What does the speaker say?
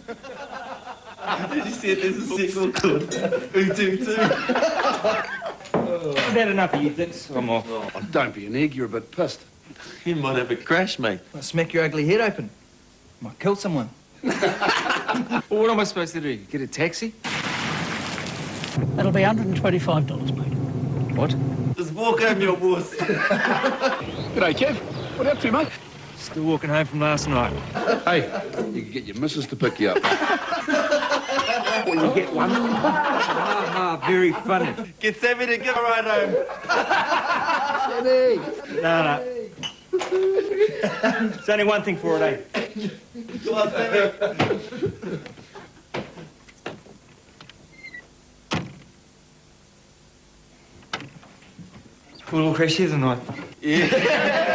Did you see there's a sequel called Ooh-Too-Too? I've had enough of you dicks. I'm off. Oh, don't be an egg, you're a bit pissed. You might have a crash, mate. I'll smack your ugly head open. Might kill someone. Well, what am I supposed to do? Get a taxi? That'll be $125, mate. What? Just walk home, your boss. G'day, Kev. What are you up to, mate? Still walking home from last night. Hey, you can get your missus to pick you up. Well, you get one. Very funny. Get Sammy to give a ride home. No. It's only one thing for it, eh? Come on, Sammy. Cool little crash here tonight. Yeah.